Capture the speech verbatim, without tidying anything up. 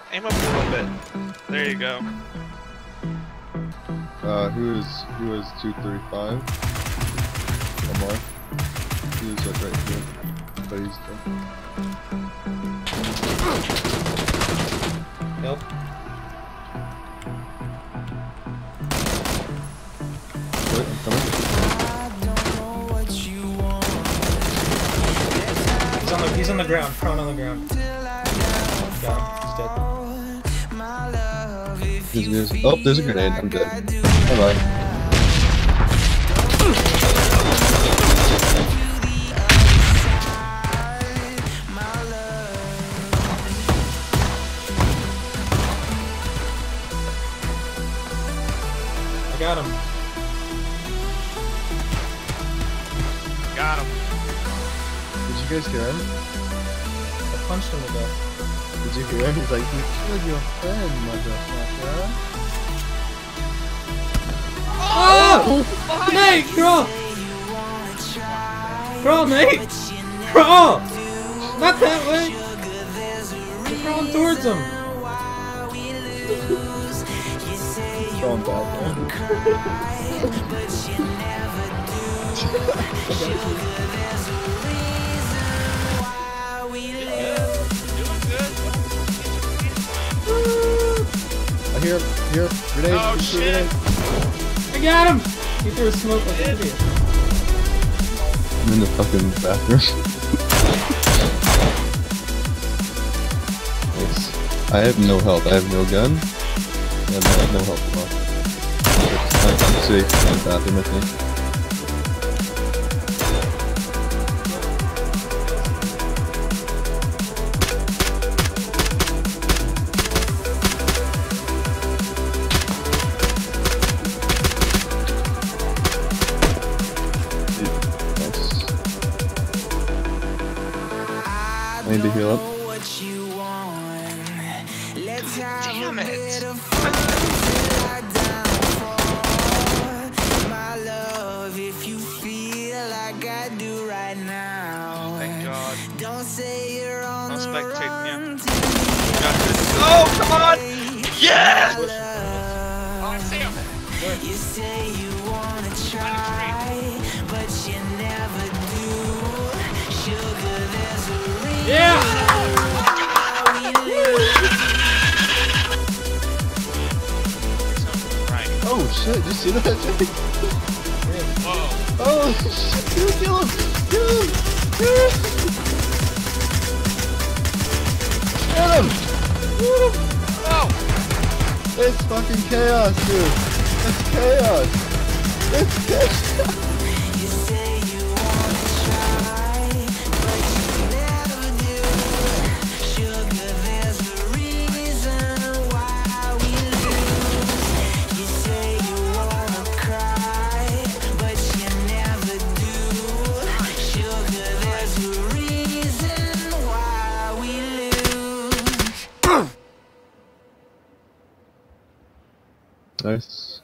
Aim up a little bit. There you go. Uh, who is who is two thirty five? One more. He is like right here, but he's done. Nope. Wait, I'm coming. He's on the he's on the ground, prone on the ground. Got him. He's dead. He's, he's, oh, there's a grenade. I'm dead. Bye bye. I got him. Got him. Did you guys hear him? I punched him to death. Did you hear him? He's like, you killed your friend, motherfucker. Oh! Nate, crawl! Crawl, Nate! Crawl! Not that way! You're crawling towards him! Throwing back, man. I hear him, hear him, grenade, Oh, shoot shit. grenade. I got him! He threw a smoke like an idiot. I'm in the fucking bathroom. Nice. I have no health, I have no gun. And I have no health at all. I'm safe in the bathroom, I think. I need to heal up. Damn it. Thank God. I'm spectating you. Got this. Oh, come on! Yes! Oh, I see him. You say you wanna try, but you never do. Sugar, there's a reason Yeah! why we lose. Right. Oh shit, did you see that? Whoa. Oh shit, kill him, kill him, kill him, kill him! Get him! Get him! Oh! It's fucking chaos, dude! It's chaos! It's chaos! You say you wanna try, but you never do. Sugar, there's a reason why we lose. You say you wanna cry, but you never do. Sugar, there's a reason why we lose. Nice.